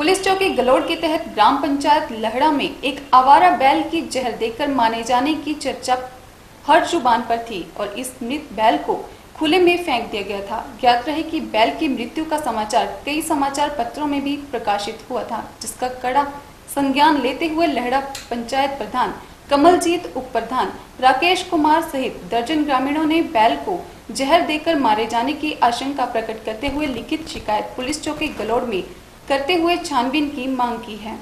Police चौकी गलोड़ के तहत ग्राम पंचायत लहड़ा में एक आवारा बैल की जहर देकर मारे जाने की चर्चा हर जुबान पर थी और इस मृत बैल को खुले में फेंक दिया गया था। ज्ञात रहे कि बैल की मृत्यु का समाचार कई समाचार पत्रों में भी प्रकाशित हुआ था, जिसका कड़ा संज्ञान लेते हुए लहड़ा पंचायत प्रधान कमलजीत, उप प्रधान राकेश कुमार सहित दर्जन ग्रामीणों ने बैल को जहर देकर मारे जाने की आशंका प्रकट करते हुए लिखित शिकायत पुलिस चौकी गलोड़ में करते हुए छानबीन की मांग की है।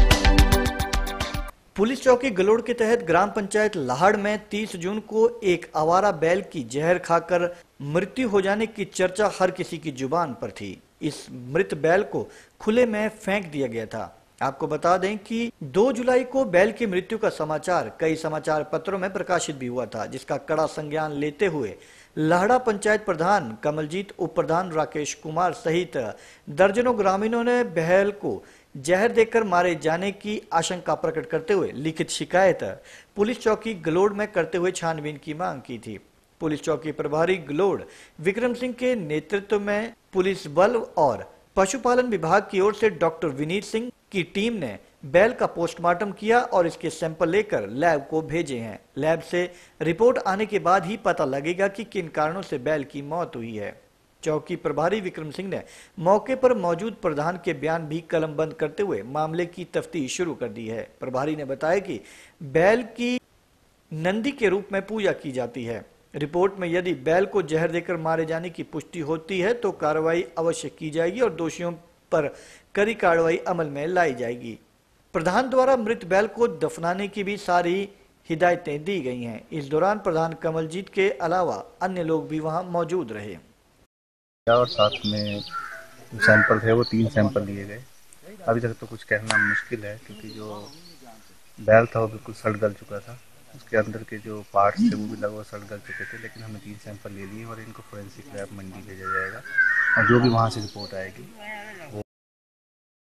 पुलिस चौकी गलोड़ के तहत ग्राम पंचायत लाहड़ में 30 जून को एक आवारा बैल की जहर खाकर मृत्यु हो जाने की चर्चा हर किसी की जुबान पर थी। इस मृत बैल को खुले में फेंक दिया गया था। आपको बता दें कि 2 जुलाई को बैल की मृत्यु का समाचार कई समाचार पत्रों में प्रकाशित भी हुआ था, जिसका कड़ा संज्ञान लेते हुए लाहड़ा पंचायत प्रधान कमलजीत, उप प्रधान राकेश कुमार सहित दर्जनों ग्रामीणों ने बैल को जहर देकर मारे जाने की आशंका प्रकट करते हुए लिखित शिकायत पुलिस चौकी गलोड़ में करते हुए छानबीन की मांग की थी। पुलिस चौकी प्रभारी गलोड़ विक्रम सिंह के नेतृत्व में पुलिस बल और पशुपालन विभाग की ओर से डॉक्टर विनीत सिंह की टीम ने बैल का पोस्टमार्टम किया और इसके सैंपल लेकर लैब को भेजे हैं। लैब से रिपोर्ट आने के बाद ही पता लगेगा कि किन कारणों से बैल की मौत हुई है। चौकी प्रभारी विक्रम सिंह ने मौके पर मौजूद प्रधान के बयान भी कलमबंद करते हुए मामले की तफ्तीश शुरू कर दी है। प्रभारी ने बताया कि बैल की नंदी के रूप में पूजा की जाती है। रिपोर्ट में यदि बैल को जहर देकर मारे जाने की पुष्टि होती है तो कार्रवाई अवश्य की जाएगी और दोषियों पर कड़ी कार्रवाई अमल में लाई जाएगी। प्रधान द्वारा मृत बैल को दफनाने की भी सारी हिदायतें दी गई हैं। इस दौरान प्रधान कमलजीत के अलावा अन्य लोग भी वहां मौजूद रहे और साथ में सैंपल थे वो 3 सैंपल लिए गए। अभी तक तो कुछ कहना मुश्किल है क्योंकि जो बैल था वो बिल्कुल सड़ गल चुका था। उसके अंदर के जो पार्ट्स थे वो भी लगभग सड़ गल चुके थे, लेकिन हमने 3 सैंपल ले लिए और इनको फोरेंसिक लैब मंडी भेजा जाएगा और जो भी वहाँ से रिपोर्ट आएगी